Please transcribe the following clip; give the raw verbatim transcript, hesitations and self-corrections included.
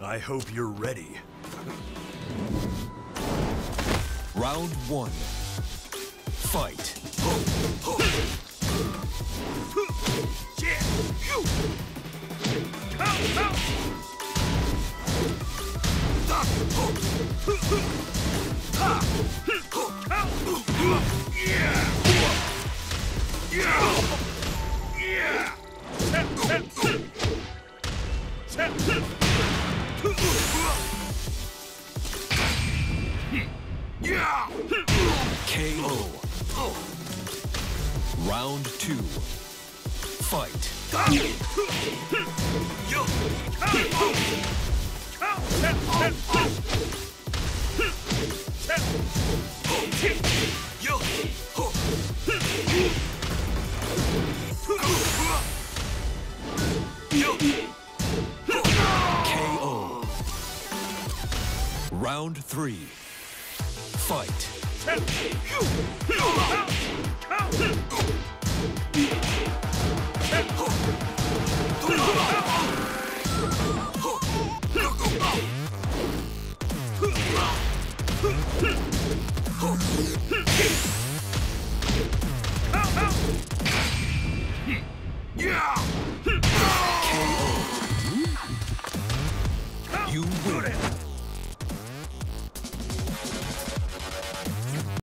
I hope you're ready. Round one. Fight. K O. Round two. Fight. K O. Round three. Fight.